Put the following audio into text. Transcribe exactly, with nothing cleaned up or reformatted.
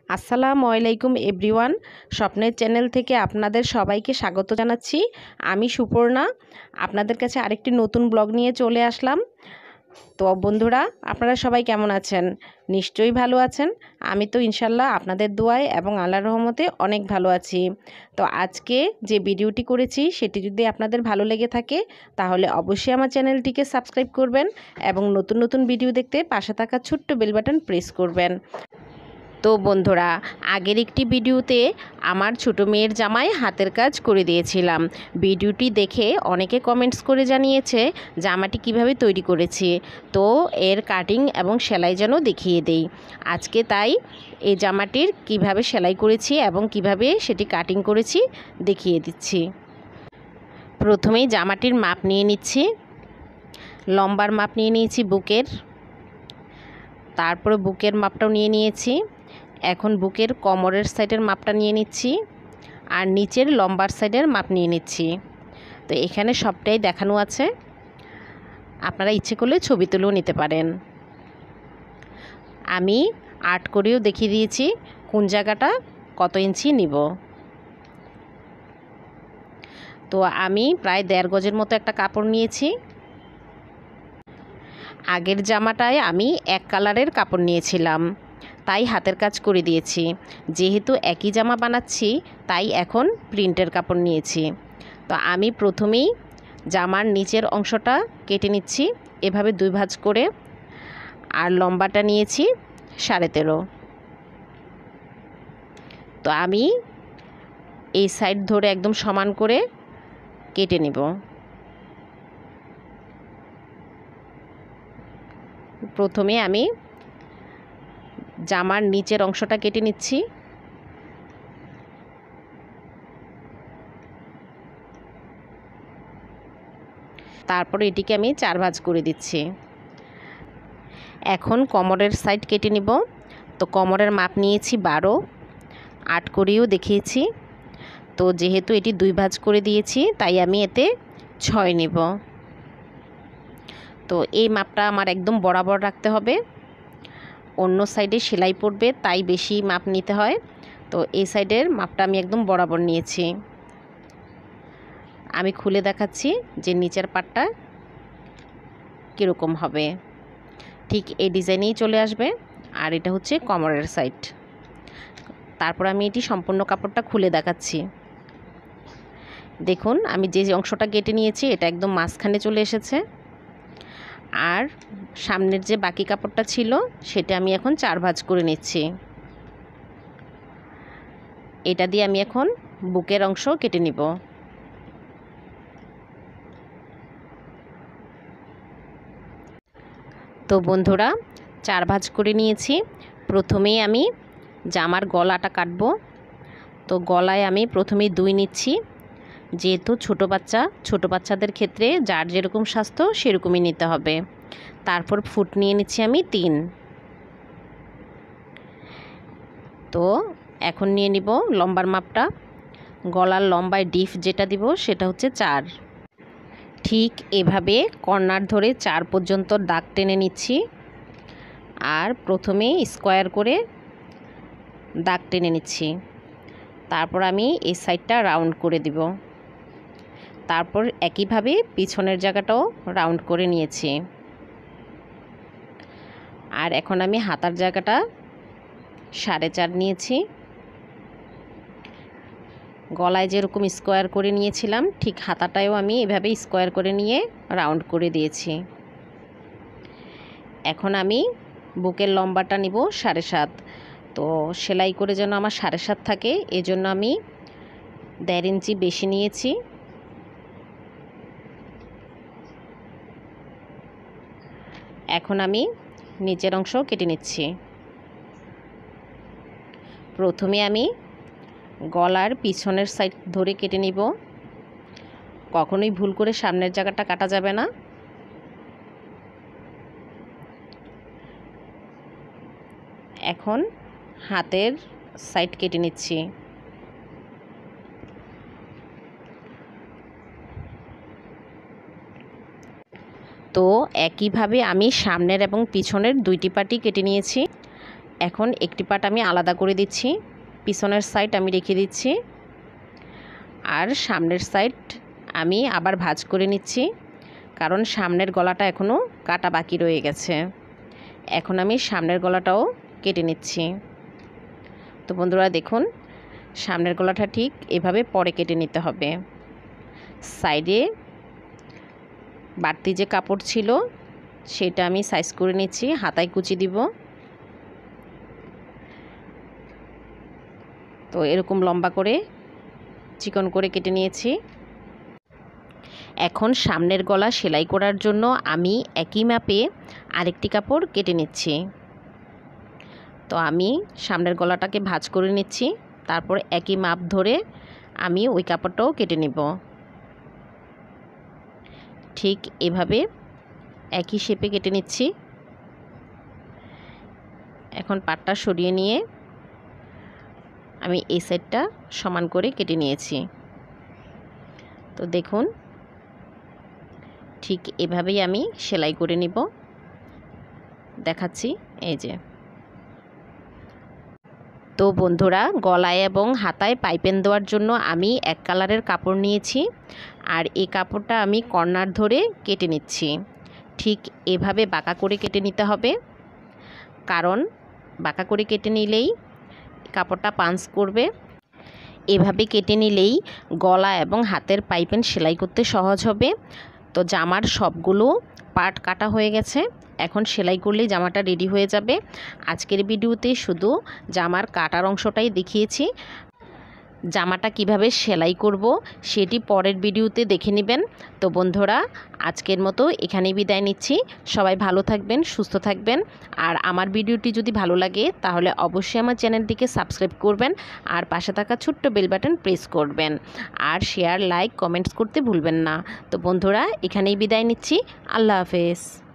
আসসালামু আলাইকুম এভরিওয়ান, স্বপ্নের চ্যানেল থেকে আপনাদের সবাইকে স্বাগত জানাচ্ছি। আমি সুপর্ণা আপনাদের কাছে আরেকটি নতুন ব্লগ নিয়ে চলে আসলাম। তো বন্ধুরা, আপনারা সবাই কেমন আছেন? নিশ্চয়ই ভালো আছেন। আমি তো ইনশাল্লাহ আপনাদের দোয়ায় এবং আল্লাহর রহমতে অনেক ভালো আছি। তো আজকে যে ভিডিওটি করেছি সেটি যদি আপনাদের ভালো লেগে থাকে তাহলে অবশ্যই আমার চ্যানেলটিকে সাবস্ক্রাইব করবেন এবং নতুন নতুন ভিডিও দেখতে পাশে থাকা ছোট্ট বেল বাটন প্রেস করবেন। তো বন্ধুরা, আগের একটি ভিডিওতে আমার ছোটো মেয়ের জামায় হাতের কাজ করে দিয়েছিলাম। ভিডিওটি দেখে অনেকে কমেন্টস করে জানিয়েছে জামাটি কিভাবে তৈরি করেছি, তো এর কাটিং এবং সেলাই যেন দেখিয়ে দেই। আজকে তাই এই জামাটির কিভাবে সেলাই করেছি এবং কিভাবে সেটি কাটিং করেছি দেখিয়ে দিচ্ছি। প্রথমেই জামাটির মাপ নিয়ে নিচ্ছি। লম্বার মাপ নিয়ে নিয়েছি বুকের, তারপরে বুকের মাপটাও নিয়ে নিয়েছি। এখন বুকের কোমরের সাইডের মাপটা নিয়ে নিচ্ছি আর নিচের লম্বার সাইডের মাপ নিয়ে নিচ্ছি। তো এখানে সবটাই দেখানো আছে, আপনারা ইচ্ছে করলে ছবি তুলেও নিতে পারেন। আমি আর্ট করেও দেখিয়ে দিয়েছি কোন জায়গাটা কত ইঞ্চি নিব। তো আমি প্রায় দেড় গজের মতো একটা কাপড় নিয়েছি। আগের জামাটায় আমি এক কালারের কাপড় নিয়েছিলাম, তাই হাতের কাজ করে দিয়েছি। যেহেতু একই জামা বানাচ্ছি তাই এখন প্রিন্টের কাপড় নিয়েছি। তো আমি প্রথমেই জামার নিচের অংশটা কেটে নিচ্ছি এভাবে দুই ভাঁজ করে, আর লম্বাটা নিয়েছি সাড়ে তেরো। তো আমি এই সাইড ধরে একদম সমান করে কেটে নেব। প্রথমে আমি জামার নিচের অংশটা কেটে নিচ্ছি। তারপর এটিকে আমি চার ভাঁজ করে দিচ্ছি। এখন কোমরের সাইড কেটে নিব। তো কোমরের মাপ নিয়েছি বারো, আট করেও দেখিয়েছি। তো যেহেতু এটি দুই ভাঁজ করে দিয়েছি তাই আমি এতে ছয় নেব। তো এই মাপটা আমার একদম বরাবর রাখতে হবে, অন্য সাইডে সেলাই পড়বে তাই বেশি মাপ নিতে হয়। তো এই সাইডের মাপটা আমি একদম বরাবর নিয়েছি। আমি খুলে দেখাচ্ছি যে নিচের পাটটা কীরকম হবে। ঠিক এই ডিজাইনেই চলে আসবে। আর এটা হচ্ছে কোমরের সাইড। তারপর আমি এটি সম্পূর্ণ কাপড়টা খুলে দেখাচ্ছি। দেখুন, আমি যে অংশটা কেটে নিয়েছি এটা একদম মাঝখানে চলে এসেছে। আর সামনের যে বাকি কাপড়টা ছিল সেটা আমি এখন চার ভাঁজ করে নিচ্ছি। এটা দিয়ে আমি এখন বুকের অংশ কেটে নিব। তো বন্ধুরা, চার ভাঁজ করে নিয়েছি। প্রথমেই আমি জামার গলাটা কাটব। তো গলায় আমি প্রথমেই দুই নিচ্ছি, যেহেতু ছোট বাচ্চা ছোট বাচ্চাদের ক্ষেত্রে যার যেরকম স্বাস্থ্য সেরকমই নিতে হবে। তারপর ফুট নিয়ে নিচ্ছি আমি তিন। তো এখন নিয়ে নিব লম্বার মাপটা। গলার লম্বায় ডিপ যেটা দিব সেটা হচ্ছে চার। ঠিক এভাবে কর্নার ধরে চার পর্যন্ত দাগ টেনে নিচ্ছি। আর প্রথমে স্কোয়ার করে দাগ টেনে নিচ্ছি। তারপর আমি এই সাইডটা রাউন্ড করে দিব। তারপর একইভাবে পিছনের জায়গাটাও রাউন্ড করে নিয়েছি। আর এখন আমি হাতার জায়গাটা সাড়ে চার নিয়েছি। গলায় যেরকম স্কোয়ার করে নিয়েছিলাম ঠিক হাতাটায়ও আমি এভাবে স্কোয়ার করে নিয়ে রাউন্ড করে দিয়েছি। এখন আমি বুকের লম্বাটা নিব সাড়ে সাত। তো সেলাই করে যেন আমার সাড়ে সাত থাকে এজন্য আমি দেড় ইঞ্চি বেশি নিয়েছি। এখন আমি নিচের অংশ কেটে নিচ্ছি। প্রথমে আমি গলার পিছনের সাইড ধরে কেটে নিব। কখনোই ভুল করে সামনের জায়গাটা কাটা যাবে না। এখন হাতের সাইড কেটে নিচ্ছি। তো একইভাবে আমি সামনের এবং পিছনের দুইটি পাটি কেটে নিয়েছি। এখন একটি পাট আমি আলাদা করে দিচ্ছি, পিছনের সাইড আমি রেখে দিচ্ছি, আর সামনের সাইড আমি আবার ভাঁজ করে নিচ্ছি, কারণ সামনের গলাটা এখনও কাটা বাকি রয়ে গেছে। এখন আমি সামনের গলাটাও কেটে নিচ্ছি। তো বন্ধুরা দেখুন, সামনের গলাটা ঠিক এভাবে পরে কেটে নিতে হবে। সাইডে বাড়তি যে কাপড় ছিল সেটা আমি সাইজ করে নিচ্ছি, হাতায় কুচি দিব। তো এরকম লম্বা করে চিকন করে কেটে নিয়েছি। এখন সামনের গলা সেলাই করার জন্য আমি একই মাপে আরেকটি কাপড় কেটে নিচ্ছি। তো আমি সামনের গলাটাকে ভাঁজ করে নিচ্ছি, তারপর একই মাপ ধরে আমি ওই কাপড়টাও কেটে নিব। ঠিক এভাবে একই শেপে কেটে নিচ্ছি। এখন পাটটা সরিয়ে নিয়ে আমি এই সাইডটা সমান করে কেটে নিয়েছি। তো দেখুন, ঠিক এভাবেই আমি সেলাই করে নিব, দেখাচ্ছি। এই যে, তো বন্ধুরা গলায় এবং হাতায় পাইপেন দেওয়ার জন্য আমি এক কালারের কাপড় নিয়েছি, আর এই কাপড়টা আমি কর্নার ধরে কেটে নিচ্ছি। ঠিক এভাবে বাঁকা করে কেটে নিতে হবে, কারণ বাঁকা করে কেটে নিলেই কাপড়টা পাঞ্চ করবে। এভাবে কেটে নিলেই গলা এবং হাতের পাইপেন সেলাই করতে সহজ হবে। তো জামার সবগুলো পার্ট কাটা হয়ে গেছে, এখন সেলাই করলেই জামাটা রেডি হয়ে যাবে। আজকের ভিডিওতে শুধু জামার কাটার অংশটাই দেখিয়েছি, জামাটা কিভাবে সেলাই করব সেটি পরের ভিডিওতে দেখে নেবেন। তো বন্ধুরা আজকের মতো এখানেই বিদায় নিচ্ছি। সবাই ভালো থাকবেন, সুস্থ থাকবেন। আর আমার ভিডিওটি যদি ভালো লাগে তাহলে অবশ্যই আমার চ্যানেলটিকে সাবস্ক্রাইব করবেন, আর পাশে থাকা ছোট্ট বেল বাটন প্রেস করবেন, আর শেয়ার, লাইক, কমেন্টস করতে ভুলবেন না। তো বন্ধুরা এখানেই বিদায় নিচ্ছি। আল্লাহ হাফেজ।